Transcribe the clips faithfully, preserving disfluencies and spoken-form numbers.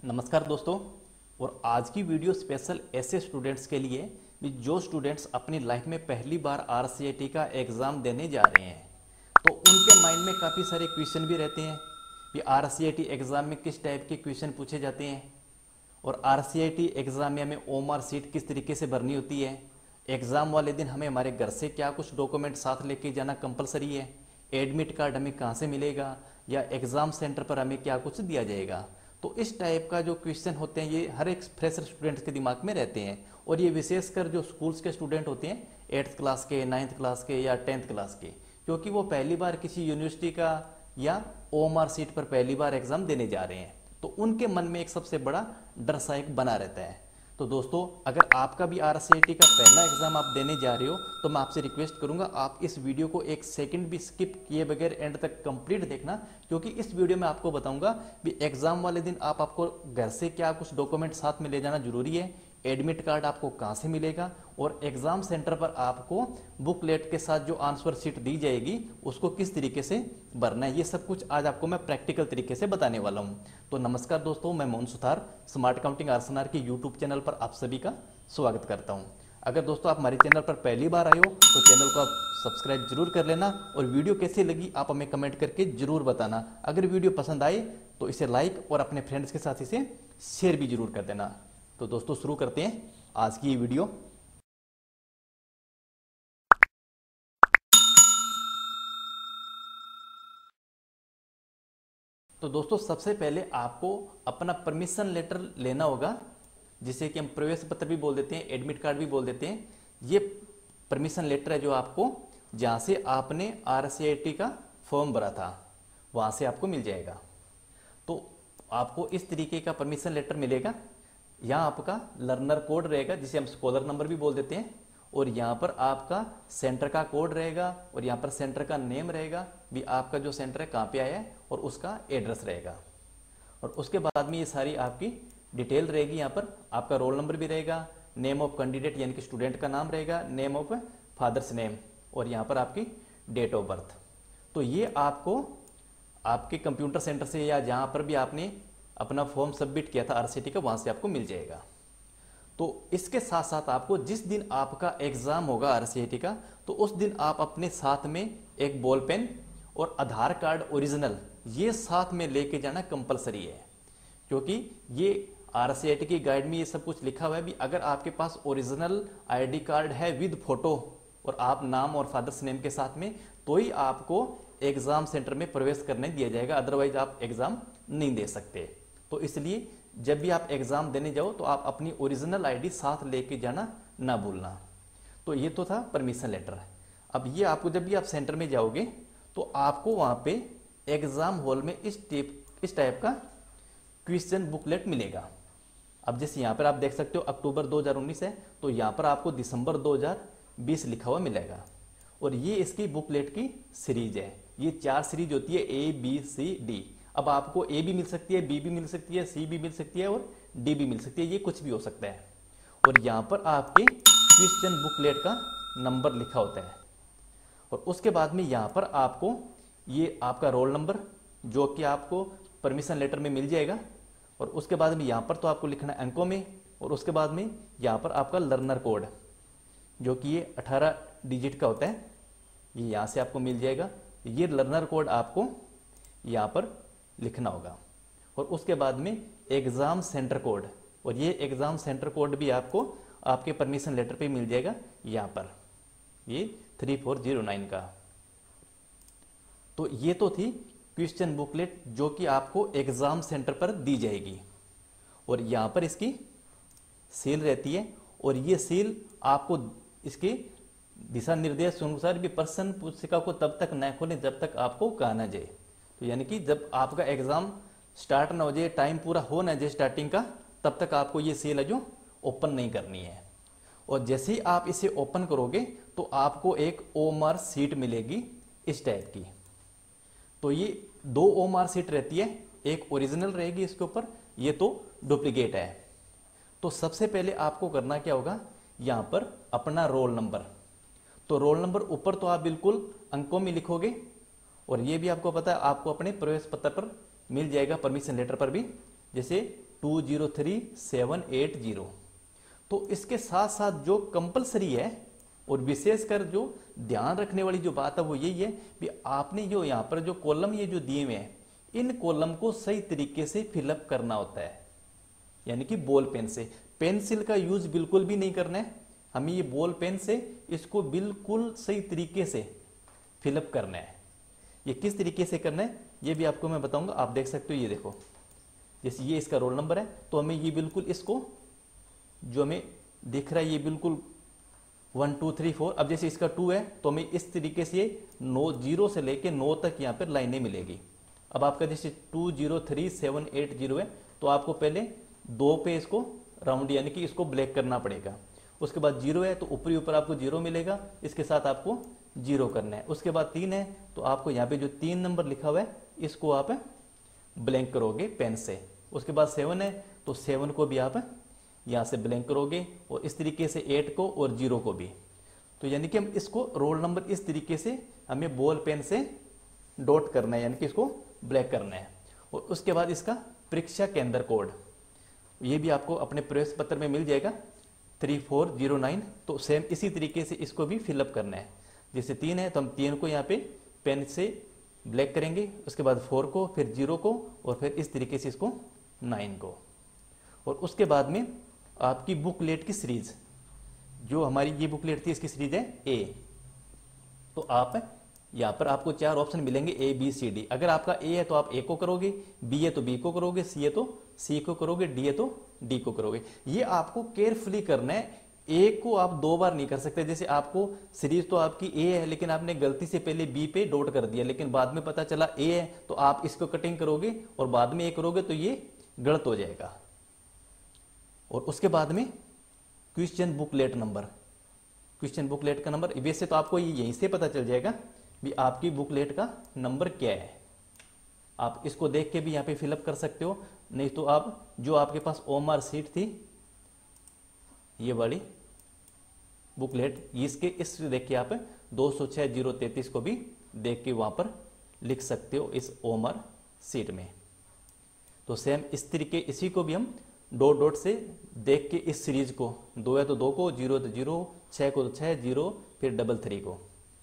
नमस्कार दोस्तों। और आज की वीडियो स्पेशल ऐसे स्टूडेंट्स के लिए भी जो स्टूडेंट्स अपनी लाइफ में पहली बार आरसीआईटी का एग्ज़ाम देने जा रहे हैं, तो उनके माइंड में काफ़ी सारे क्वेश्चन भी रहते हैं कि आरसीआईटी एग्ज़ाम में किस टाइप के क्वेश्चन पूछे जाते हैं और आरसीआईटी एग्ज़ाम में हमें ओएमआर सीट किस तरीके से भरनी होती है। एग्ज़ाम वाले दिन हमें हमारे घर से क्या कुछ डॉक्यूमेंट साथ लेके जाना कंपलसरी है, एडमिट कार्ड हमें कहाँ से मिलेगा या एग्ज़ाम सेंटर पर हमें क्या कुछ दिया जाएगा। तो इस टाइप का जो क्वेश्चन होते हैं ये हर एक फ्रेशर स्टूडेंट्स के दिमाग में रहते हैं और ये विशेषकर जो स्कूल्स के स्टूडेंट होते हैं एट्थ क्लास के, नाइन्थ क्लास के या टेंथ क्लास के, क्योंकि वो पहली बार किसी यूनिवर्सिटी का या ओएमआर सीट पर पहली बार एग्जाम देने जा रहे हैं, तो उनके मन में एक सबसे बड़ा डर सा एक बना रहता है। तो दोस्तों, अगर आपका भी आरसीआईटी का पहला एग्जाम आप देने जा रहे हो तो मैं आपसे रिक्वेस्ट करूंगा आप इस वीडियो को एक सेकंड भी स्किप किए बगैर एंड तक कंप्लीट देखना, क्योंकि इस वीडियो में आपको बताऊंगा भी एग्जाम वाले दिन आप आपको घर से क्या कुछ डॉक्यूमेंट साथ में ले जाना जरूरी है, एडमिट कार्ड आपको कहाँ से मिलेगा और एग्जाम सेंटर पर आपको बुकलेट के साथ जो आंसर शीट दी जाएगी उसको किस तरीके से भरना है, ये सब कुछ आज आपको मैं प्रैक्टिकल तरीके से बताने वाला हूँ। तो नमस्कार दोस्तों, मैं Mohan Suthar smart counting RSNR के यूट्यूब चैनल पर आप सभी का स्वागत करता हूँ। अगर दोस्तों आप हमारे चैनल पर पहली बार आए हो तो चैनल को आप सब्सक्राइब जरूर कर लेना और वीडियो कैसी लगी आप हमें कमेंट करके जरूर बताना। अगर वीडियो पसंद आए तो इसे लाइक और अपने फ्रेंड्स के साथ इसे शेयर भी जरूर कर देना। तो दोस्तों शुरू करते हैं आज की ये वीडियो। तो दोस्तों सबसे पहले आपको अपना परमिशन लेटर लेना होगा, जिसे कि हम प्रवेश पत्र भी बोल देते हैं, एडमिट कार्ड भी बोल देते हैं। ये परमिशन लेटर है जो आपको जहां से आपने आरसीआईटी का फॉर्म भरा था वहां से आपको मिल जाएगा। तो आपको इस तरीके का परमिशन लेटर मिलेगा। यहाँ आपका लर्नर कोड रहेगा जिसे हम स्कॉलर नंबर भी बोल देते हैं, और यहाँ पर आपका सेंटर का कोड रहेगा और यहाँ पर सेंटर का नेम रहेगा भी आपका जो सेंटर है कहाँ पे आया है और उसका एड्रेस रहेगा। और उसके बाद में ये सारी आपकी डिटेल रहेगी। यहाँ पर आपका रोल नंबर भी रहेगा, नेम ऑफ कैंडिडेट यानी कि स्टूडेंट का नाम रहेगा, नेम ऑफ फादर्स नेम और यहाँ पर आपकी डेट ऑफ बर्थ। तो ये आपको आपके कंप्यूटर सेंटर से या जहाँ पर भी आपने अपना फॉर्म सबमिट किया था आरसीआईटी का वहां से आपको मिल जाएगा। तो इसके साथ साथ आपको जिस दिन आपका एग्जाम होगा आरसीआईटी का, तो उस दिन आप अपने साथ में एक बॉल पेन और आधार कार्ड ओरिजिनल ये साथ में लेके जाना कंपलसरी है, क्योंकि ये आरसीआईटी की गाइड में ये सब कुछ लिखा हुआ है भी अगर आपके पास ओरिजिनल आईडी कार्ड है विद फोटो और आप नाम और फादर्स नेम के साथ में, तो ही आपको एग्जाम सेंटर में प्रवेश करने दिया जाएगा, अदरवाइज आप एग्जाम नहीं दे सकते। तो इसलिए जब भी आप एग्जाम देने जाओ तो आप अपनी ओरिजिनल आईडी साथ लेके जाना ना भूलना। तो ये तो था परमिशन लेटर। अब ये आपको जब भी आप सेंटर में जाओगे तो आपको वहां पे एग्जाम हॉल में इस टाइप इस टाइप का क्वेश्चन बुकलेट मिलेगा। अब जैसे यहाँ पर आप देख सकते हो अक्टूबर दो हज़ार उन्नीस है, तो यहाँ पर आपको दिसंबर दो हज़ार बीस लिखा हुआ मिलेगा और ये इसकी बुकलेट की सीरीज है। ये चार सीरीज होती है, ए बी सी डी। अब आपको ए भी मिल सकती है, बी भी मिल सकती है, सी भी मिल सकती है और डी भी मिल सकती है, ये कुछ भी हो सकता है। और यहाँ पर आपके क्वेश्चन बुकलेट का नंबर लिखा होता है और उसके बाद में यहाँ पर आपको ये आपका रोल नंबर जो कि आपको परमिशन लेटर में मिल जाएगा और उसके बाद में यहाँ पर तो आपको लिखना है अंकों में और उसके बाद में यहाँ पर आपका लर्नर कोड जो कि ये अठारह डिजिट का होता है, ये यहाँ से आपको मिल जाएगा। ये लर्नर कोड आपको यहाँ पर लिखना होगा और उसके बाद में एग्जाम सेंटर कोड, और ये एग्जाम सेंटर कोड भी आपको आपके परमिशन लेटर पे मिल जाएगा यहाँ पर, ये थ्री फोर जीरो नाइन का। तो ये तो थी क्वेश्चन बुकलेट जो कि आपको एग्जाम सेंटर पर दी जाएगी और यहाँ पर इसकी सील रहती है और ये सील आपको इसके दिशा निर्देश अनुसार भी प्रश्न पुस्तिका को तब तक न खोलें जब तक आपको कहा ना जाए। तो यानी कि जब आपका एग्जाम स्टार्ट ना हो जाए, टाइम पूरा हो ना जाए स्टार्टिंग का, तब तक आपको ये सील है जो ओपन नहीं करनी है। और जैसे ही आप इसे ओपन करोगे तो आपको एक ओएमआर सीट मिलेगी इस टाइप की। तो ये दो ओएमआर सीट रहती है, एक ओरिजिनल रहेगी इसके ऊपर, ये तो डुप्लीकेट है। तो सबसे पहले आपको करना क्या होगा, यहाँ पर अपना रोल नंबर, तो रोल नंबर ऊपर तो आप बिल्कुल अंकों में लिखोगे और ये भी आपको पता है आपको अपने प्रवेश पत्र पर मिल जाएगा, परमिशन लेटर पर भी। जैसे two zero three seven eight zero. तो इसके साथ साथ जो कंपलसरी है और विशेषकर जो ध्यान रखने वाली जो बात है वो यही है कि आपने जो यहाँ पर जो कॉलम ये जो दिए हुए हैं इन कॉलम को सही तरीके से फिलअप करना होता है, यानी कि बॉल पेन से। पेंसिल का यूज बिल्कुल भी नहीं करना है, हमें ये बॉल पेन से इसको बिल्कुल सही तरीके से फिलअप करना है। ये किस तरीके से करना है ये भी आपको मैं बताऊंगा। आप देख सकते हो, ये देखो जैसे ये इसका रोल नंबर है तो हमें ये बिल्कुल इसको जो हमें दिख रहा है ये बिल्कुल वन टू थ्री फोर। अब जैसे इसका टू है तो हमें इस तरीके से नौ जीरो से लेके नौ तक यहाँ पर लाइनें मिलेगी। अब आपका जैसे two zero three seven eight zero है तो आपको पहले दो पे इसको राउंड यानी कि इसको ब्लैक करना पड़ेगा। उसके बाद जीरो है तो ऊपरी ऊपर आपको जीरो मिलेगा, इसके साथ आपको जीरो करना है। उसके बाद तीन है तो आपको यहाँ पे जो तीन नंबर लिखा हुआ है इसको आप ब्लैंक करोगे पेन से। उसके बाद सेवन है तो सेवन को भी आप यहाँ से ब्लैंक करोगे और इस तरीके से एट को और जीरो को भी। तो यानी कि हम इसको रोल नंबर इस तरीके से हमें बॉल पेन से डॉट करना है, यानी कि इसको ब्लैक करना है। और उसके बाद इसका परीक्षा केंद्र कोड ये भी आपको अपने प्रवेश पत्र में मिल जाएगा थ्री फोर जीरो नाइन। तो सेम इसी तरीके से इसको भी फिलअप करना है। जैसे तीन है तो हम तीन को यहाँ पे पेन से ब्लैक करेंगे, उसके बाद फोर को, फिर जीरो को और फिर इस तरीके से इसको नाइन को। और उसके बाद में आपकी बुकलेट की सीरीज, जो हमारी ये बुकलेट थी इसकी सीरीज है ए। तो आप यहाँ पर आपको चार ऑप्शन मिलेंगे ए बी सी डी। अगर आपका ए है तो आप ए को करोगे, बी है तो बी को करोगे, सी है तो सी को करोगे, डी है तो डी को करोगे। ये आपको केयरफुली करना है, ए को आप दो बार नहीं कर सकते। जैसे आपको सीरीज तो आपकी ए है लेकिन आपने गलती से पहले बी पे डॉट कर दिया, लेकिन बाद में पता चला ए है तो आप इसको कटिंग करोगे और बाद में ए करोगे तो ये गलत हो जाएगा। और उसके बाद में question booklet number, question booklet का नंबर वैसे तो आपको ये यहीं से पता चल जाएगा भी आपकी बुकलेट का नंबर क्या है। आप इसको देख के भी यहाँ पे फिलअप कर सकते हो, नहीं तो आप जो आपके पास ओएमआर सीट थी ये वाली बुकलेट इसके इस देख के आप दो सौ छह जीरो तैतीस को भी देख के वहां पर लिख सकते हो इस ओएमआर सीट में। तो सेम इस तरीके इसी को भी हम डॉट डॉट से देख के इस सीरीज को, दो है तो दो को, जीरो तो जीरो, छह को तो छह, जीरो फिर डबल थ्री को।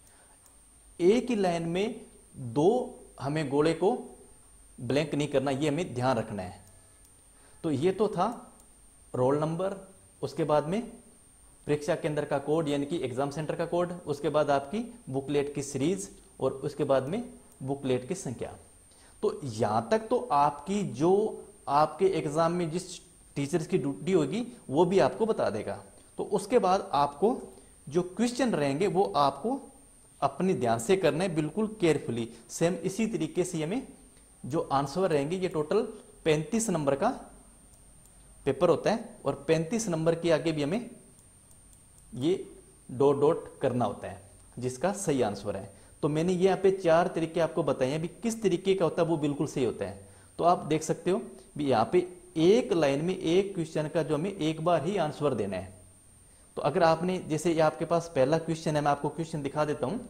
एक ही लाइन में दो हमें गोले को ब्लैंक नहीं करना, ये हमें ध्यान रखना है। तो ये तो था रोल नंबर, उसके बाद में परीक्षा केंद्र का कोड यानी कि एग्जाम सेंटर का कोड, उसके बाद आपकी बुकलेट की सीरीज और उसके बाद में बुकलेट की संख्या। तो यहां तक तो आपकी जो आपके एग्जाम में जिस टीचर्स की ड्यूटी होगी वो भी आपको बता देगा। तो उसके बाद आपको जो क्वेश्चन रहेंगे वो आपको अपने ध्यान से करना है, बिल्कुल केयरफुली। सेम इसी तरीके से हमें जो आंसर रहेंगे, ये टोटल पैंतीस नंबर का पेपर होता है और पैंतीस नंबर के आगे भी हमें ये डॉट डॉट करना होता है जिसका सही आंसर है। तो मैंने ये यहाँ पे चार तरीके आपको बताए हैं भी किस तरीके का होता है वो बिल्कुल सही होता है। तो आप देख सकते हो भी यहाँ पे एक लाइन में एक क्वेश्चन का जो हमें एक बार ही आंसर देना है। तो अगर आपने जैसे ये आपके पास पहला क्वेश्चन है, मैं आपको क्वेश्चन दिखा देता हूं।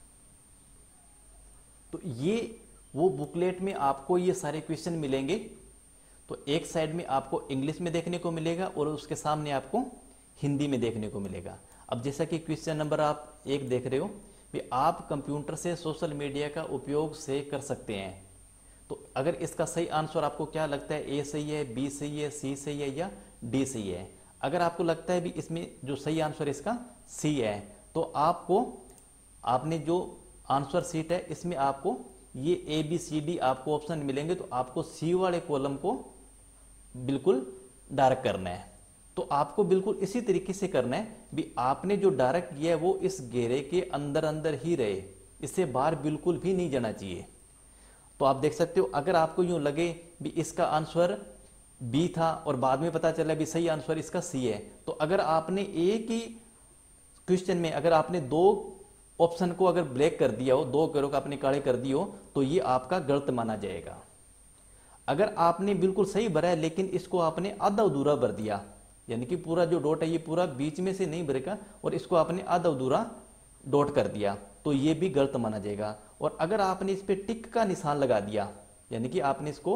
तो ये वो बुकलेट में आपको ये सारे क्वेश्चन मिलेंगे। तो एक साइड में आपको इंग्लिश में देखने को मिलेगा और उसके सामने आपको हिंदी में देखने को मिलेगा। अब जैसा कि क्वेश्चन नंबर आप एक देख रहे हो भी आप कंप्यूटर से सोशल मीडिया का उपयोग से कर सकते हैं। तो अगर इसका सही आंसर आपको क्या लगता है, ए सही है, बी सही है, सी सही है या डी सही है? अगर आपको लगता है भी इसमें जो सही आंसर इसका सी है तो आपको आपने जो आंसर सीट है इसमें आपको ये ए बी सी डी आपको ऑप्शन मिलेंगे। तो आपको सी वाले कॉलम को बिल्कुल डार्क करना है। तो आपको बिल्कुल इसी तरीके से करना है भी आपने जो डार्क किया है वो इस घेरे के अंदर अंदर ही रहे, इससे बाहर बिल्कुल भी नहीं जाना चाहिए। तो आप देख सकते हो अगर आपको यूं लगे भी इसका आंसर बी था और बाद में पता चला भी सही आंसर इसका सी है, तो अगर आपने एक ही क्वेश्चन में अगर आपने दो ऑप्शन को अगर ब्लैक कर दिया हो, दो घेरों को आपने काले कर दिए हो, तो ये आपका गलत माना जाएगा। अगर आपने बिल्कुल सही भरा है लेकिन इसको आपने आधा अधूरा भर दिया, यानी कि पूरा जो डॉट है ये पूरा बीच में से नहीं भरेगा और इसको आपने आधा अधूरा डॉट कर दिया, तो ये भी गलत माना जाएगा। और अगर आपने इस पे टिक का निशान लगा दिया, यानी कि आपने इसको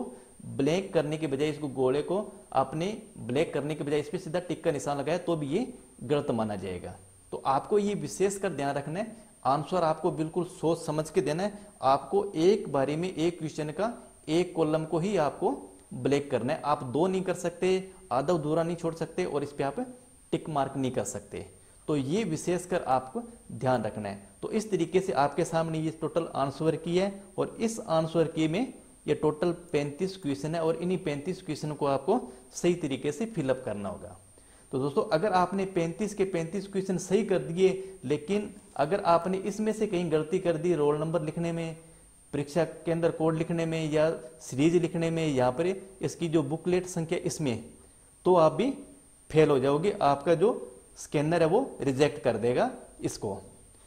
ब्लैंक करने के बजाय इसको गोले को आपने ब्लैक करने के बजाय इस पर सीधा टिक का निशान लगाया तो भी ये गलत माना जाएगा। तो आपको ये विशेष कर ध्यान रखना है, आंसर आपको बिल्कुल सोच समझ के देना है। आपको एक बारी में एक क्वेश्चन का एक कॉलम को ही आपको ब्लैक करना है, आप दो नहीं कर सकते, आधा अधूरा नहीं छोड़ सकते और इस पे आप टिक मार्क नहीं कर सकते। तो ये विशेषकर आपको ध्यान रखना है। तो इस तरीके से आपके सामने ये टोटल आंसर की है और इस आंसर की में ये टोटल पैंतीस क्वेश्चन है और इन्हीं पैंतीस क्वेश्चन को आपको सही तरीके से फिलअप करना होगा। तो दोस्तों अगर आपने पैंतीस के पैंतीस क्वेश्चन सही कर दिए, लेकिन अगर आपने इसमें से कहीं गलती कर दी रोल नंबर लिखने में, परीक्षा केंद्र कोड लिखने में या सीरीज लिखने में, यहाँ पर इसकी जो बुकलेट संख्या इसमें, तो आप भी फेल हो जाओगे, आपका जो स्कैनर है वो रिजेक्ट कर देगा इसको।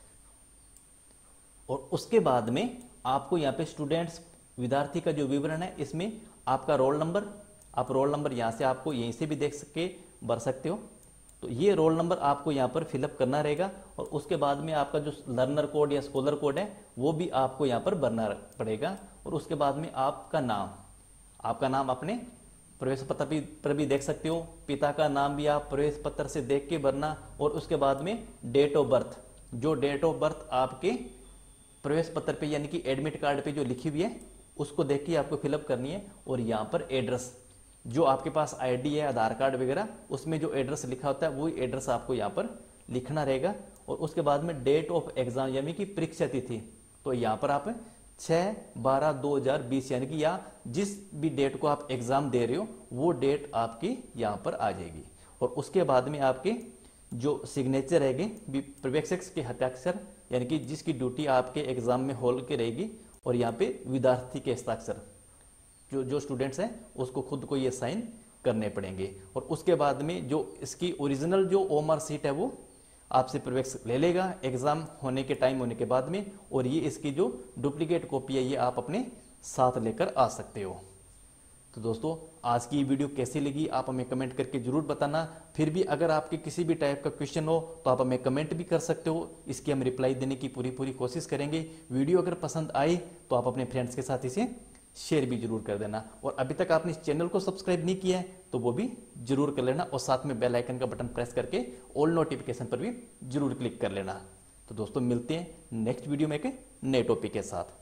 और उसके बाद में आपको यहाँ पे स्टूडेंट्स विद्यार्थी का जो विवरण है इसमें आपका रोल नंबर, आप रोल नंबर यहाँ से आपको यहीं से भी देख सके भर सकते हो। तो ये रोल नंबर आपको यहाँ पर फिलअप करना रहेगा और उसके बाद में आपका जो लर्नर कोड या स्कॉलर कोड है वो भी आपको यहाँ पर भरना पड़ेगा। और उसके बाद में आपका नाम, आपका नाम अपने प्रवेश पत्र भी पर भी देख सकते हो, पिता का नाम भी आप प्रवेश पत्र से देख के भरना। और उसके बाद में डेट ऑफ बर्थ, जो डेट ऑफ बर्थ आपके प्रवेश पत्र पे यानी कि एडमिट कार्ड पे जो लिखी हुई है उसको देख के आपको फिलअप करनी है। और यहाँ पर एड्रेस, जो आपके पास आईडी है, आधार कार्ड वगैरह, उसमें जो एड्रेस लिखा होता है वही एड्रेस आपको यहाँ पर लिखना रहेगा। और उसके बाद में डेट ऑफ एग्जाम यानी कि परीक्षा तिथि, तो यहाँ पर आप छः बारह दो हजार बीस यानी कि या जिस भी डेट को आप एग्जाम दे रहे हो वो डेट आपकी यहाँ पर आ जाएगी। और उसके बाद में आपके जो सिग्नेचर रहेंगे पर्यवेक्षक के हस्ताक्षर यानी कि जिसकी ड्यूटी आपके एग्जाम में हॉल के रहेगी, और यहाँ पे विद्यार्थी के हस्ताक्षर, जो जो स्टूडेंट्स हैं उसको खुद को ये साइन करने पड़ेंगे। और उसके बाद में जो इसकी ओरिजिनल जो ओमआर सीट है वो आपसे पर्यवेक्षक ले लेगा एग्जाम होने के टाइम होने के बाद में, और ये इसकी जो डुप्लीकेट कॉपी है ये आप अपने साथ लेकर आ सकते हो। तो दोस्तों आज की वीडियो कैसी लगी आप हमें कमेंट करके जरूर बताना। फिर भी अगर आपके किसी भी टाइप का क्वेश्चन हो तो आप हमें कमेंट भी कर सकते हो, इसकी हम रिप्लाई देने की पूरी पूरी कोशिश करेंगे। वीडियो अगर पसंद आई तो आप अपने फ्रेंड्स के साथ इसे शेयर भी जरूर कर देना। और अभी तक आपने इस चैनल को सब्सक्राइब नहीं किया है तो वो भी जरूर कर लेना, और साथ में बेल आइकन का बटन प्रेस करके ऑल नोटिफिकेशन पर भी जरूर क्लिक कर लेना। तो दोस्तों मिलते हैं नेक्स्ट वीडियो में एक नए टॉपिक के साथ।